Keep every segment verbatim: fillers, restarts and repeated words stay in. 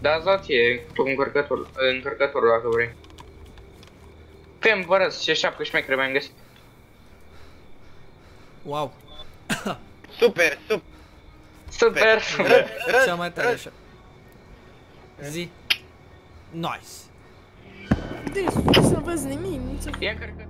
Da-ți la ție cu încărcătorul, încărcătorul dacă vrei. Fem, vă răs, ce șapcă șmecre mi-am găsit. Wow. Super, super. Super, super. Cea mai tare așa. Zi. Nice. Deci, să vezi nimic, nu ți-o... Ia încărcător.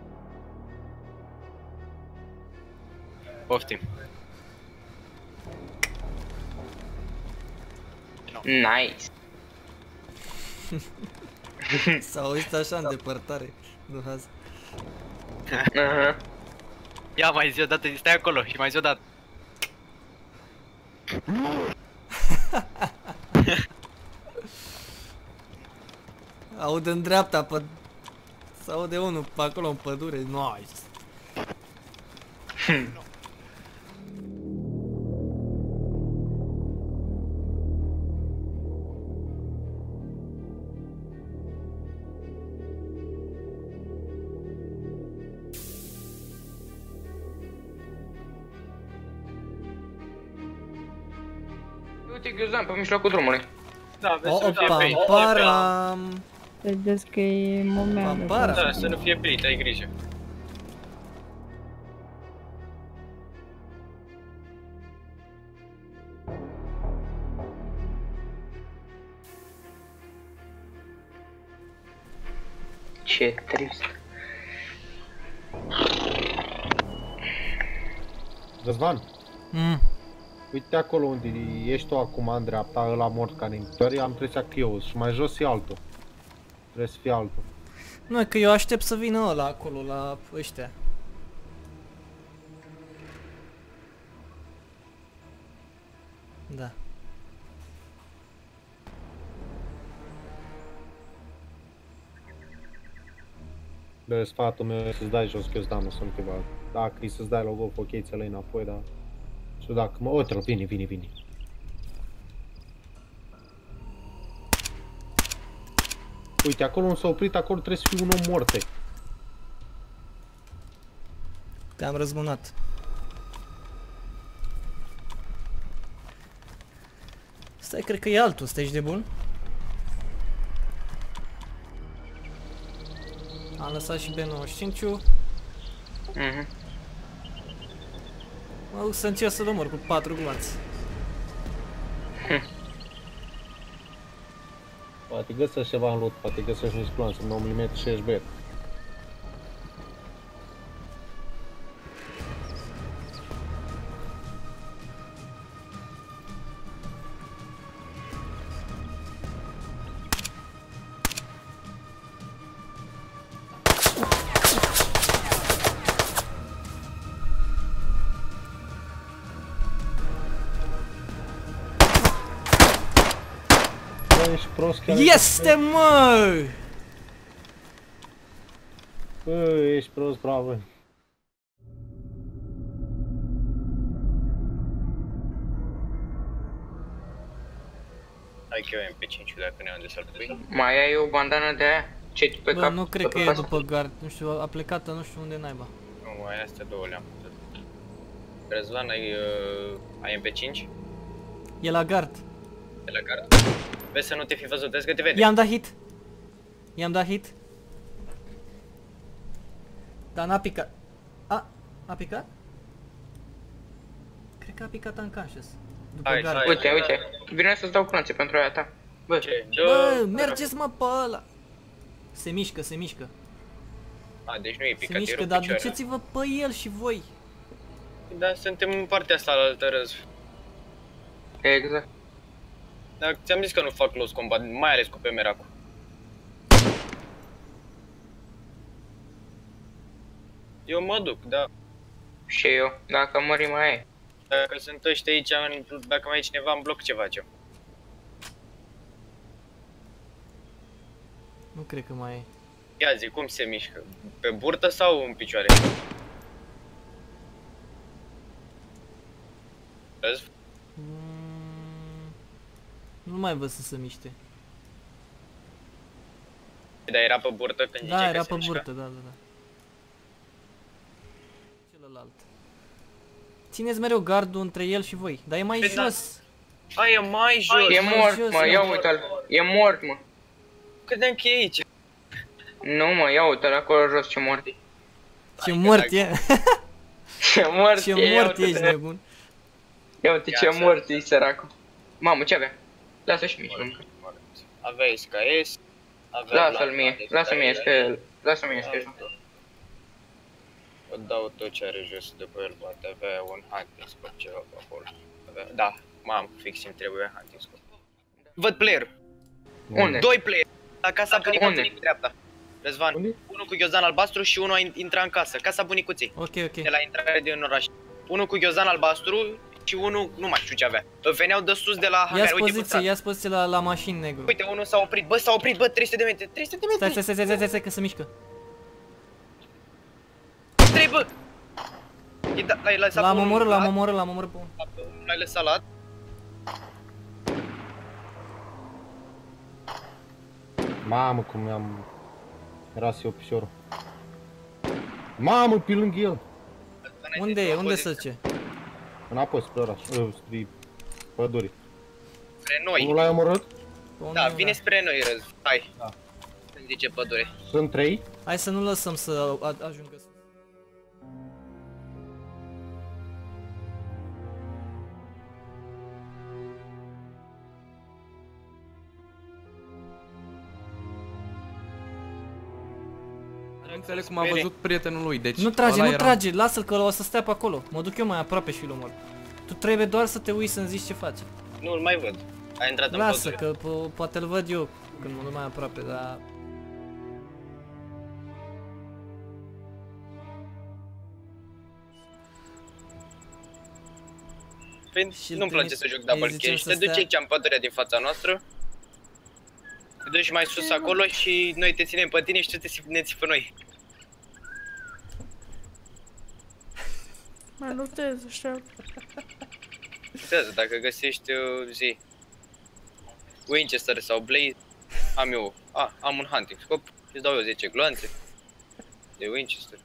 Poftim. Nice. S-a auzit așa în depărtare. Nu haz. Aha. Ia mai zi odată, stai acolo și mai zi odată. Aud în dreapta, pe... S-aude unul pe acolo în pădure. Nice. Uite, Ghiuzdan, pe mijlocul drumului. Da, vezi O, să o, nu fie pam, prit. param. Vedeți că e momentul. Papara. Da, să nu fie prit, ai grijă. Ce trist. Răzvan, Mm. uite acolo unde ești tu acum în dreapta, ăla mort care în am impresia că eu și mai jos e altul. Trebuie să fie altul. Nu, e că eu aștept să vină ăla acolo, la ăștia. Da. Bă, sfatul meu e să-ți dai jos Ghiozdanul să nu te bag. Dacă e să-ți dai logo cu ocheițele înapoi, dar... Și dacă mă... Uite-l, vine, vine, vine. Uite, acolo unde s-a oprit, acolo trebuie să fie un om morte. Te-am răzbunat. Stai, cred că e altul, stai, ești de bun? Am lăsat și B nouăzeci și cinci-ul. Mhm. Mă duc să încerc să-l omor cu patru gloanțe. Poate găsești ceva în loot, poate găsești niște planțe, nouă milimetri și ești bet. Bă, ești prost chiar. Este, mă! Bă, ești prost, bravo. Hai că eu am pe cinci dacă ne-am de să-l pui. Mai ai o bandană de aia? Ce pe Bă, cap? nu cred pe că e pas? după gard, nu știu, a plecat nu știu unde naiba. Nu, mai astea două le-am. Răzvan, ai, uh, ai M P cinci? E la gard. De la gard? Vezi să nu te fi văzut, vezi că te vede. I-am dat hit. I-am dat hit. Dar n-a picat. A, a picat? Cred că a picat unconscious. După Hai, gard. hai. Uite, uite. Vine să-ți dau clonțe pentru aia ta. Bă, Ce? Bă, Dă- mergeți mă pe ăla. Se mișcă, se mișcă. A, deci nu e Se picat, e mișcă, rupt dar picioare. duceți-vă pe el și voi. Da, suntem în partea asta la altă răz. exact. Dar ți-am zis că nu fac close combat, mai ales cu P M R-ul. Eu mă duc, da. Și eu, dacă mări mai e. Dacă sunt ăștia aici, dacă mai e cineva în bloc, ce facem? Nu cred că mai e. Ia zi, cum se mișcă? Pe burtă sau în picioare? Vezi? Mm, nu mai văd să se miște. Dar era pe burtă când Da, zicea era că se pe mișcă? burtă, da, da, da. Celălalt. Țineți mereu gardul între el și voi, dar e mai Păi da. jos. A, e mai jos. E mai mort, jos, mă, mă. ia uite-l. E mort, mă. Credeam că e aici. Nu, mă, ia uite-l acolo jos ce mort e. Ce mort e. Ce mort Ce e, ia mort ești uite-te. nebun. Ia uite ce Viața. mort e, săracul. Mamă, ce avea? Lasă și mie și mâncă. Aveai S K S. aveai Lasă-l mie, Blackout, lasă-mi aveai- escă, lasă-mi escă. O dau tot ce are jos după el, poate avea un hunting scope ceva pe acolo. Avea... Da, mam, fix îmi trebuie hunting scope. Văd player, Unde? doi player, la casa bunicuței Unde? din dreapta. Răzvan, Unde? unul cu ghiozdan albastru și unul a in- intrat în casă, casa bunicuței, Ok, ok. de la intrare din oraș. Unul cu ghiozdan albastru și unul, nu mai știu ce avea. Veneau de sus de la hangar, Ia-ți uite pe poziție, stradă. ia-ți poziție la, la mașini, negru. Uite, unul s-a oprit, bă, s-a oprit, bă, trei sute de metri, trei sute de Stai, metri. stai, stai, stai, stai, stai, că se mișcă. trei, bă! I da, l-ai lăsat L-am pe unul omorât, l-am lat, omorât, l-am omorât pe unul. pe unul l-ai lăsat lat. Mamă, cum mi-am... Era eu piciorul. Mamă, pe lângă el. Unde e? Unde se duce? Înapoi spre oraș, uh, spre pădure. Spre Nu noi. l-ai omorât? Pe unde Da, e, vine spre noi, Răz. Hai. Da. Când zice pădure. Sunt trei. Hai să nu lăsăm să a- ajungă sus. Nu înțeleg cum a văzut prietenul lui, deci Nu trage, ăla nu era- trage, lasă-l că o să stea pe acolo. Mă duc eu mai aproape și îl omor. Tu trebuie doar să te uiți să-mi zici ce faci. Nu, îl mai văd. A intrat în Lasă, pădure. că po- poate îl văd eu când mă duc mai aproape, dar... Păi, Și îl nu-mi place trimis- să joc îi double zicem kill și să te duci stea- aici în pădurea din fața noastră. Te duci mai sus acolo și noi te ținem pe tine și tu te ții- ne ții pe noi. Mai notez, așa. Uitează, dacă găsești uh, zi Winchester sau Blaze, am eu. A, am un hunting scope, îți dau eu zece gloanțe de Winchester.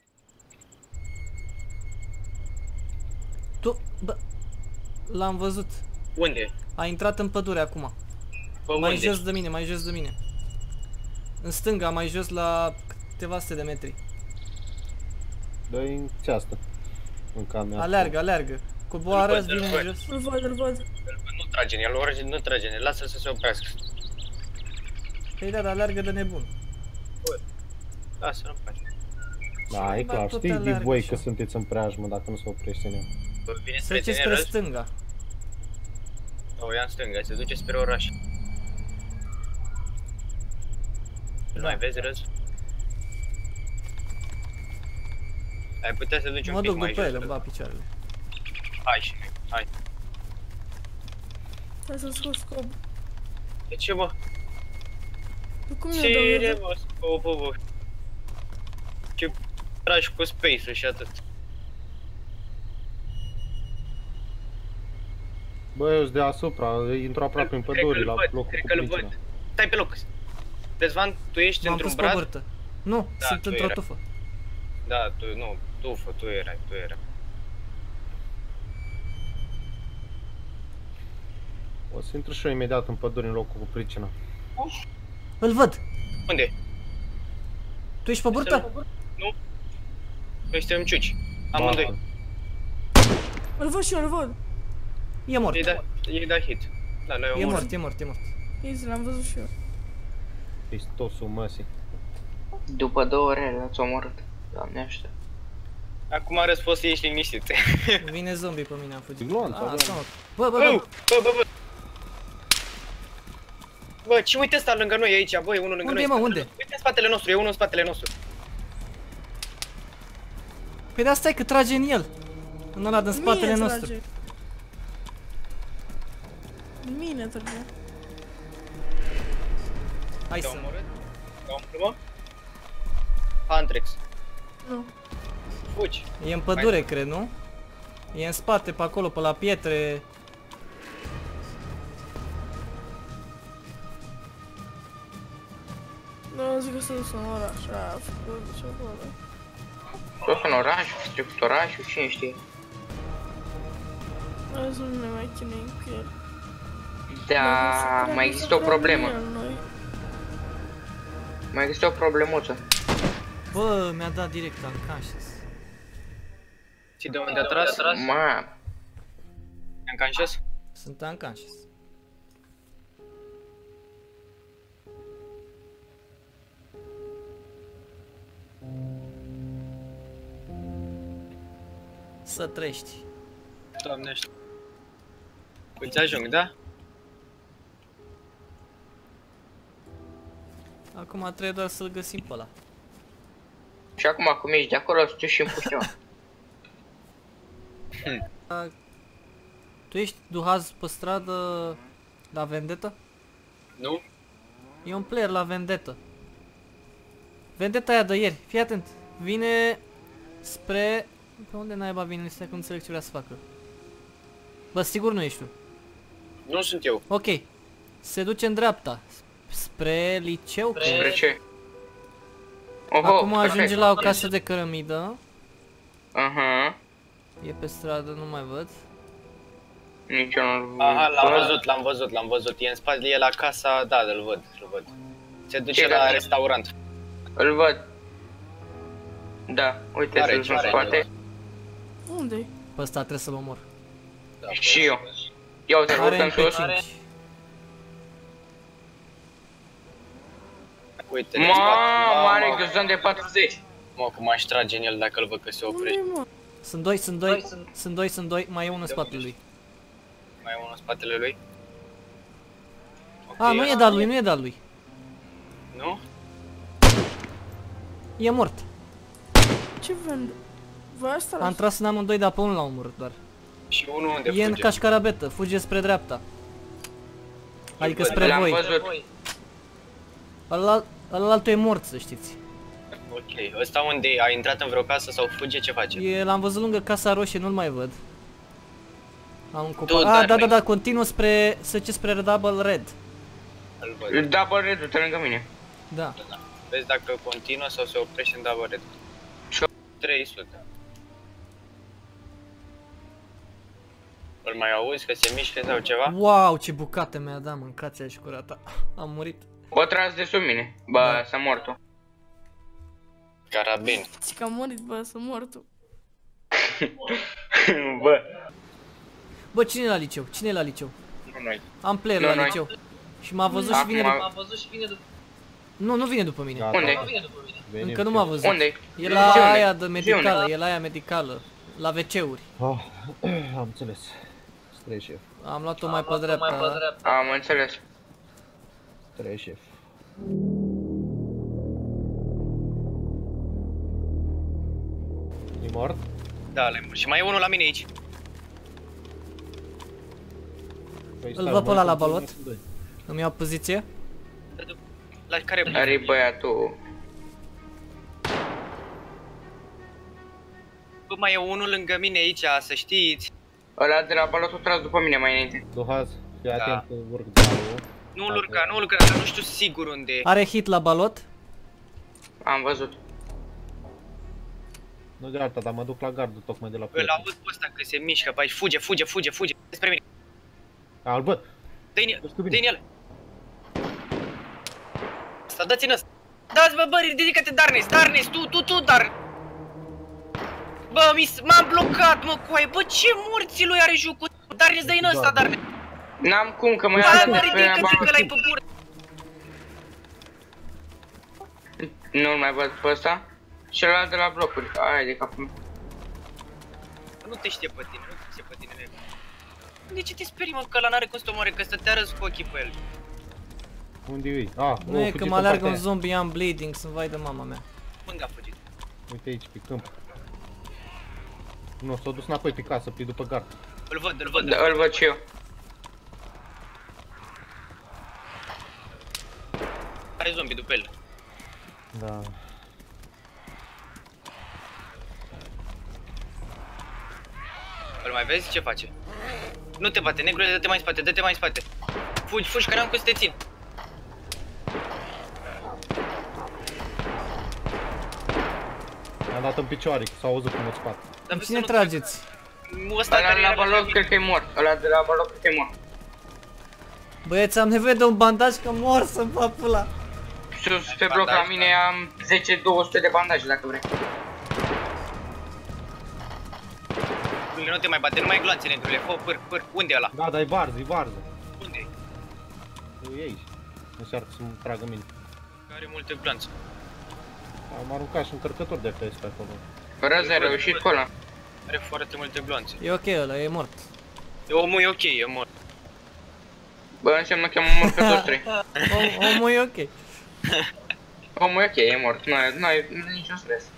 Tu, bă... L-am văzut. Unde? A intrat în pădure acum. Pe Mai unde? jos de mine, mai jos de mine. În stânga, mai jos la câteva sute de metri. Dă-i în ceastă. În camera. Aleargă, aleargă. Coboară, Îl văd, vine îl în văd. jos. Îl văd, îl văd. Nu trage în el, ori nu trage în el, lasă-l să se oprească. Păi da, dar aleargă de nebun. Lasă-l în pace. Da, e Ba, clar, tot știi de aleargă voi și că eu. sunteți în preajmă dacă nu se oprește în el. Bă, vine Se spre duce tine, spre Răz? stânga. O ia în stânga, se duce spre oraș. Nu mai vezi, Răz? Ai putea să duci un Mă pic duc mai după jos. el, îmi bat picioarele. Hai și noi, hai. Hai să scot scop. De ce, mă? Tu cum ne Ce dau e, mă, scopă, bă? Ce tragi cu space-ul și atât. Bă, eu sunt deasupra, intru aproape în Cred că pădure, îl la văd, locul cred cu că îl pricina. văd. Stai pe loc. Răzvan, tu ești M-am într-un pus pe brad? burtă. Nu, Da, sunt tu într-o era. tufă. Da, tu, nu, tu, fă, tu erai, tu erai. O să intru și eu imediat în pădure în locul cu pricina. Îl văd. Unde? Tu ești pe burtă? Nu. Noi suntem ciuci. Amândoi. Îl văd și eu, îl văd. E mort. Ei da, ei da hit. Da, l-ai E omorât. mort, e mort, e mort. Easy, l-am văzut și eu. Pistosul măsii. După două ore l-ați omorât. Doamne ajută. Acum arăți, poți să ieși liniștit. Vine zombie pe mine, am fugit. Glonț, Ah, avem. asta mă. Bă, bă, Bă, bă. bă, bă, bă. Bă, ce uite ăsta lângă noi aici, bă, e unul lângă Unde noi. e, mă, unde? Uite în spatele nostru, e unul în spatele nostru. Păi da, stai că trage în el. În ăla din spatele Mine nostru. trage. Mine trage. Hai Te-a să... omorât? Te-a omorât, mă? Antrex. Nu. Fugi. E în pădure, cred, nu? E în spate, pe acolo, pe la pietre. Nu, zic că s-a dus în oraș. A făcut ce acolo. Tot în oraș, trecut orașul, cine știe. Hai să nu ne mai chinuim cu el. Da, mai există o problemă. Mai există o problemuță. Bă, mi-a dat direct unconscious. Și de unde a tras? Ma, Unconscious? Sunt unconscious. Să trești. Doamne știu. Îți ajung, da? Acum trebuie doar să-l găsim pe ăla. și acum cum ești de acolo, să și împuști-mă. Tu ești duhaz pe stradă la Vendetta? Nu? E un player la Vendetta. Vendetta aia de ieri, fii atent. Vine spre... Pe unde naiba vine? Stai că nu înțeleg ce vrea să facă. Bă, sigur nu ești tu. Nu sunt eu. Ok. Se duce în dreapta. Spre liceu? Spre ce? Oho, Acum perfect. ajunge la o casă de cărămidă. Aha. E pe stradă, nu mai văd. Nici eu nu-l Aha, l-am văd. văzut, l-am văzut, l-am văzut. E în spate, e la casa, da, îl văd, îl văd. Se duce Ce la casa? restaurant. Îl văd. Da, uite, Are, sunt în are, spate. Unde-i? Pe ăsta trebuie să-l omor. Da, Și eu. Ia uite, Are urcăm M P sus. cinci. Uite, Mamă, are ghiozdan de patruzeci. Mă, cum aș trage în el dacă îl văd că se oprește. Unde-i, mă? Sunt doi, sunt doi, sunt doi, sunt doi, mai e unul în spatele lui. Mai e unul în spatele lui? A, nu e de-al lui, nu e de-al lui. Nu? E mort. Ce vând? Voi asta Am la... tras în amândoi, dar pe unul l-am omorât doar. Și unul unde E în fuge? cașcarabetă, fuge spre dreapta. Adică văd, spre L-am voi. văzut. Ălalt- Ălaltul e mort, să știți. Ok, ăsta unde e? A intrat în vreo casă sau fuge? Ce face? E, l-am văzut lângă Casa Roșie, nu-l mai văd. Am un Tu, copac. Ah, dar da, da, noi- da, continuă spre, să ce spre Double Red. Îl văd. Double red-ul, lângă mine. Da. Da. Vezi dacă continuă sau se oprește în double red. Și- trei sute. Îl mai auzi că se mișcă sau ceva? Wow, ce bucată mi-a dat, mâncați aici curata. Am murit. O tras de sub mine. Ba, s-a mort-o. Carabin. Ți că am murit, bă, să mor tu. Bă. Bă, cine e la liceu? Cine e la liceu? Nu noi. Am player Nu, la noi. liceu. Și m-a văzut și Acum- vine după... Nu, nu vine după mine. Gata. Unde? Venim Încă nu și- m-a văzut. Unde? E la Zi unde? aia de Zi medicală, unde? e la aia medicală. La W C-uri. Ah, am înțeles. Trei șef. Am luat-o mai pe dreapta. Am înțeles. Trei șef. E mort? Da, le Și mai e unul la mine aici. Păi Îl stai, văd pe ăla mai la sunt balot. doi. Îmi iau poziție. La care... Are băiatul. Bă, mai e unul lângă mine aici, să știți. Ăla de la balotul tras după mine mai înainte. Duhaz, fii Da. atent că urc dalul. Nu-l urca, nu-l urca, dar nu știu sigur unde e. Are hit la balot. Am văzut. Nu dreapta, dar mă duc la gardul tocmai de la Îl prieten. aud pe ăsta că se mișcă pe aici. Fuge, fuge, fuge, fuge. Spre mine. A, îl văd. Dă-i în el, Ești cu bine. dă-i în el. Asta, dați-n ăsta. Dați, bă, bă, ridică-te, Darnes, Darnes, tu, tu, tu, Dar. Bă, mi- m-am blocat, mă, coaie. Bă, ce morții lui are jocul? Darnes, dă-i în ăsta, Darnes. N-am cum, că mă Bă, ia mă, pe ridică-te balot. că l-ai pe gură. Nu-l mai văd pe ăsta. Și ăla de la blocuri. Ai de capul meu. Nu te știe pe tine, nu te știe pe tine, nego. De ce te sperii, mă, că ăla n-are cum să te omoare, că stătea răs cu ochii pe el. Unde e? Ah, Nu e că mă alergă un zombie, am bleeding, sunt vai de mama mea. Unde a fugit? Uite aici, pe câmp. Nu, s-a dus înapoi pe casă, pe după gard. Îl văd, îl văd. Da, îl văd și eu. Are zombie după el. Da. Îl mai vezi? Ce face? Nu te bate, negru, dă-te mai în spate, dă-te mai în spate. Fugi, fugi, că n-am cum să te țin. Am dat în picioare, că s-a auzit cum o spate. Dar vezi Cine să nu- trageți? Ăsta Ăla care de la era balot mine. cred că e mort. Ăla de la balot cred că e mort. Băieți, am nevoie de un bandaj că mor să-mi fac pula. Sus, pe bloc la mine am zece două sute de bandaje dacă vrei. Nu te mai bate, nu mai ai gloanțe, Nendrule. Fă, pâr, pâr. Unde e ăla? Da, dar e varză, e varză. Unde e? E aici. Încearcă să-mi tragă mine. Are multe gloanțe. Am aruncat și un încărcător de F P S pe acolo. Răz a reușit cu ăla. Are foarte multe gloanțe. E ok ăla, e mort. E omul e ok, e mort. Bă, înseamnă că am mort pe toți trei. Om, omul e ok. Omul e ok, e mort, nu ai, nu ai niciun stres.